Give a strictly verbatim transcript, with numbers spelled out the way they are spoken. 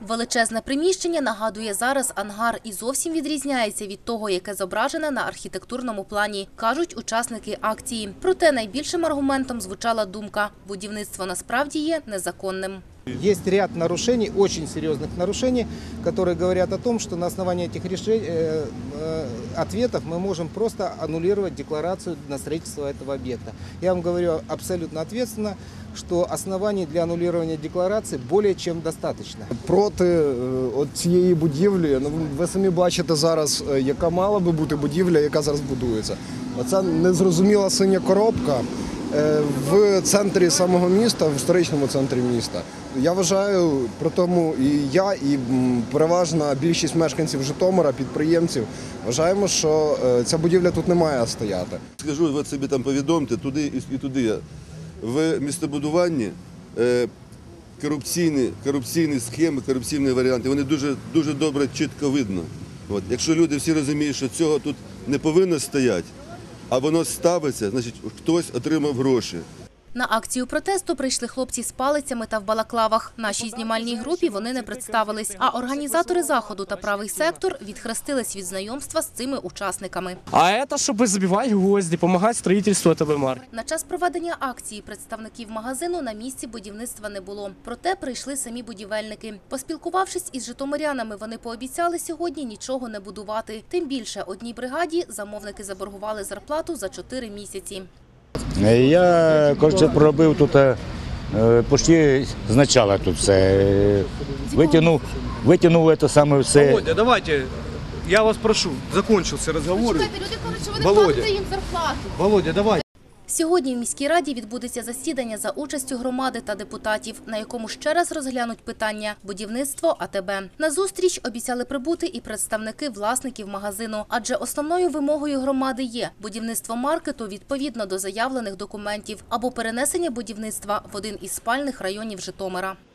Величезне приміщення нагадує зараз ангар і зовсім відрізняється від того, яке зображене на архітектурному плані, кажуть учасники акції. Проте найбільшим аргументом звучала думка – будівництво насправді є незаконним. Есть ряд нарушений, очень серьезных нарушений, которые говорят о том, что на основании этих решений, э, э, ответов мы можем просто аннулировать декларацию на строительство этого объекта. Я вам говорю абсолютно ответственно, что оснований для аннулирования декларации более чем достаточно. Проти от цієї будівлі, ну, ви самі бачите зараз, яка мала би бути будівля, яка зараз будується. Оця незрозуміла синя коробка в центрі самого міста, в історичному центрі міста. Я вважаю, при тому і я, і переважна більшість мешканців Житомира, підприємців, вважаємо, що ця будівля тут не має стояти. Скажу, ви собі там повідомте, туди і туди. В містобудуванні корупційні, корупційні схеми, корупційні варіанти, вони дуже, дуже добре, чітко видно. От. Якщо люди всі розуміють, що цього тут не повинно стояти, а воно ставиться, значить хтось отримав гроші. На акцію протесту прийшли хлопці з палицями та в балаклавах. Нашій знімальній групі вони не представились, а організатори заходу та правий сектор відхрестились від знайомства з цими учасниками. А це, щоб забивати гвозді, допомагати будівництву цієї марки. На час проведення акції представників магазину на місці будівництва не було. Проте прийшли самі будівельники. Поспілкувавшись із житомирянами, вони пообіцяли сьогодні нічого не будувати. Тим більше одній бригаді замовники заборгували зарплату за чотири місяці. Я, коротше, проробив тут почти спочатку тут все. Витягнув, витягнув це саме все. Володя, давайте, я вас прошу, закончився розговор. Люди кажуть, що ви не платите їм зарплату. Володя, давай. Сьогодні в міській раді відбудеться засідання за участю громади та депутатів, на якому ще раз розглянуть питання будівництво А Те Бе. На зустріч обіцяли прибути і представники власників магазину, адже основною вимогою громади є будівництво маркету відповідно до заявлених документів або перенесення будівництва в один із спальних районів Житомира.